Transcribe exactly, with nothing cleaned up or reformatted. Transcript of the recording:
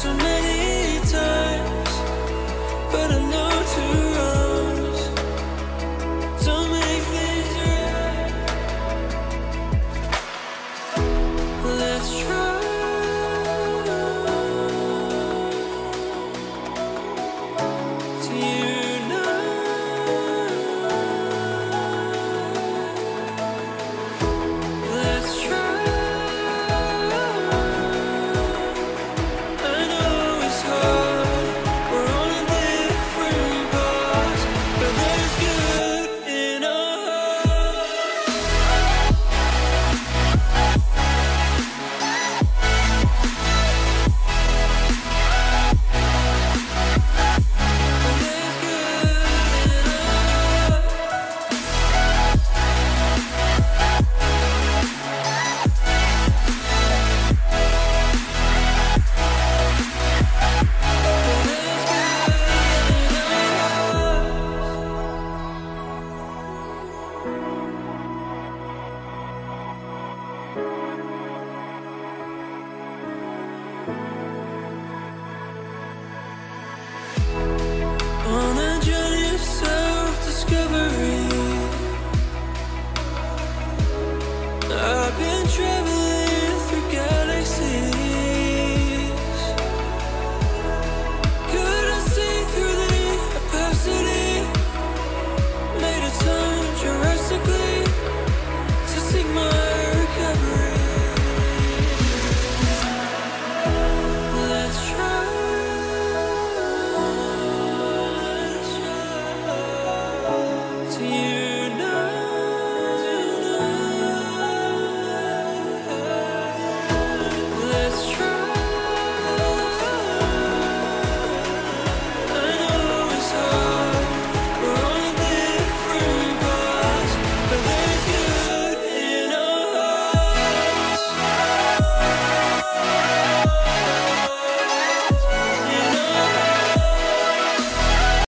so many times, but I know to rush. Don't make things right. Let's try to unite. Let's try. I know it's hard. We're on a different path, but there's good in our hearts. There's good in our on a journey.